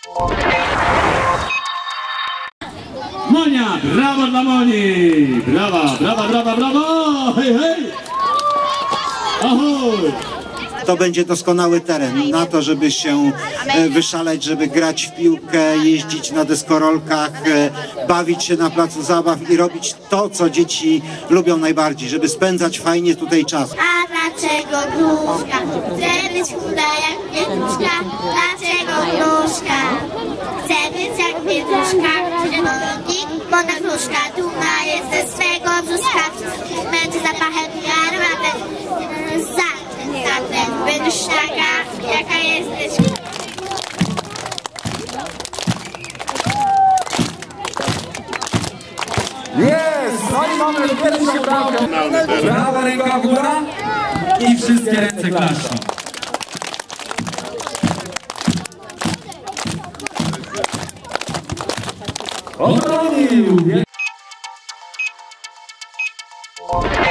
Monia, brawo dla Moni! Brawa, brawa, brawa, brawo! Hej, hej! Ahoj! To będzie doskonały teren na to, żeby się wyszaleć, żeby grać w piłkę, jeździć na deskorolkach, bawić się na placu zabaw i robić to, co dzieci lubią najbardziej, żeby spędzać fajnie tutaj czas. A dlaczego gruszka? Chcę być chuda jak pietruszka. Dlaczego gruszka? Chcę być jak pietruszka. Bo na gruszka dumna jest ze swego brzuszka. Męczy zapachem i aromatem. Zatem będziesz taka, jaka jesteś. Jest! No i mamy pierwszą bramkę. Prawa ręka w górę i wszystkie ręce klaszczą. Obronił!